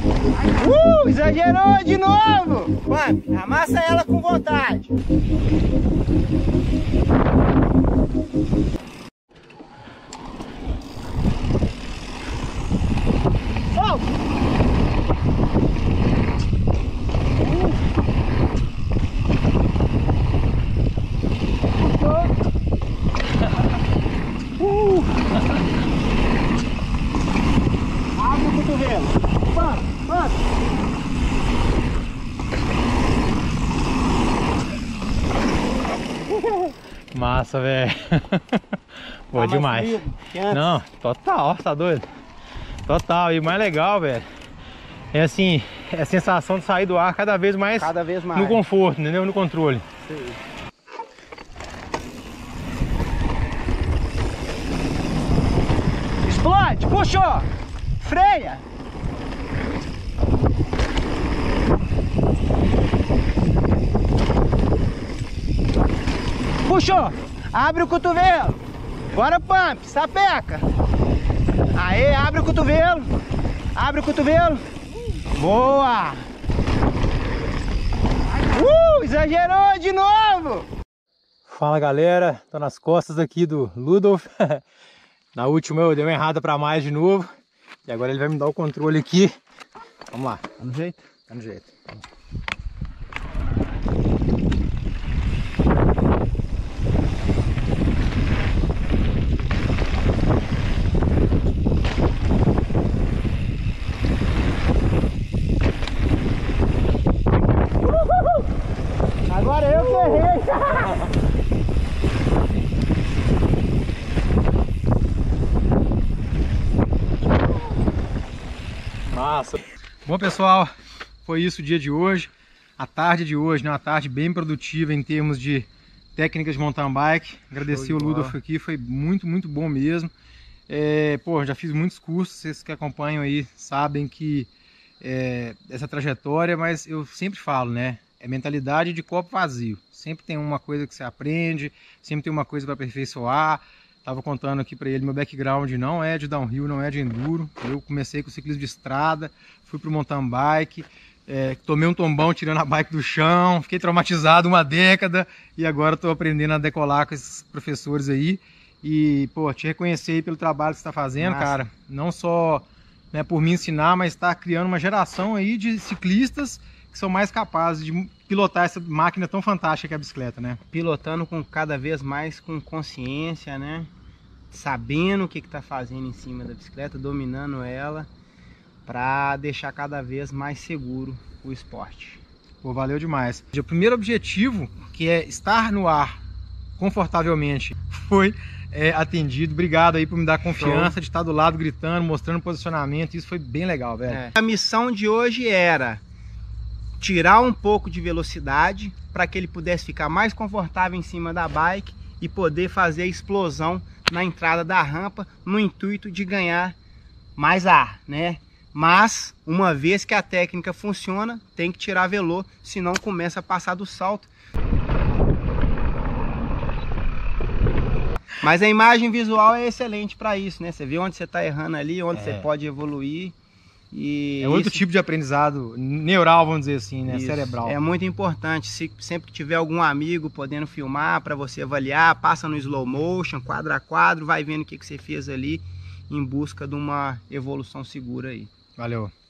Exagerou de novo! Pump, amassa ela com vontade. Solta! Abre o cotovelo. Pump, pump. Massa, velho. Boa demais. Não, total, tá doido? Total. E o mais legal, velho, é assim, é a sensação de sair do ar cada vez mais no conforto, entendeu? No controle. Sim. Explode, puxou, freia. Puxou, abre o cotovelo. Bora, pump, sapeca. Aê, abre o cotovelo. Abre o cotovelo. Boa. Exagerou de novo. Fala, galera, tô nas costas aqui do Ludolf. Na última eu dei uma errada pra mais de novo. E agora ele vai me dar o controle aqui. Vamos lá. Tá no jeito? Tá no jeito. Agora eu que errei. Massa. Bom, pessoal, foi isso o dia de hoje. A tarde de hoje, né? Uma tarde bem produtiva em termos de técnicas de mountain bike. Agradecer o Ludolf aqui, foi muito bom mesmo. Pô, já fiz muitos cursos, vocês que acompanham aí sabem que essa trajetória, mas eu sempre falo, né? É mentalidade de copo vazio. Sempre tem uma coisa que você aprende, sempre tem uma coisa para aperfeiçoar. Tava contando aqui para ele, meu background não é de downhill, não é de enduro. Eu comecei com ciclismo de estrada, fui pro mountain bike, tomei um tombão tirando a bike do chão, fiquei traumatizado uma década e agora estou aprendendo a decolar com esses professores aí. E, pô, te reconhecer aí pelo trabalho que você está fazendo, Massa. Cara. Não só, né, por me ensinar, mas está criando uma geração aí de ciclistas que são mais capazes de pilotar essa máquina tão fantástica que é a bicicleta, né? Pilotando com cada vez mais com consciência, né? Sabendo o que está fazendo em cima da bicicleta, dominando ela, para deixar cada vez mais seguro o esporte. Pô, valeu demais. O primeiro objetivo, que é estar no ar confortavelmente, foi atendido. Obrigado aí por me dar confiança. Show. De estar do lado gritando, mostrando posicionamento. Isso foi bem legal, velho. A missão de hoje era tirar um pouco de velocidade para que ele pudesse ficar mais confortável em cima da bike e poder fazer a explosão na entrada da rampa no intuito de ganhar mais ar, né? Mas uma vez que a técnica funciona, tem que tirar velô, senão começa a passar do salto. Mas a imagem visual é excelente para isso, né? Você vê onde você está errando ali, onde você pode evoluir. E outro tipo de aprendizado neural, vamos dizer assim, né? Cerebral. É muito importante. Sempre que tiver algum amigo podendo filmar para você avaliar, passa no slow motion, quadro a quadro, vai vendo o que você fez ali em busca de uma evolução segura aí. Valeu.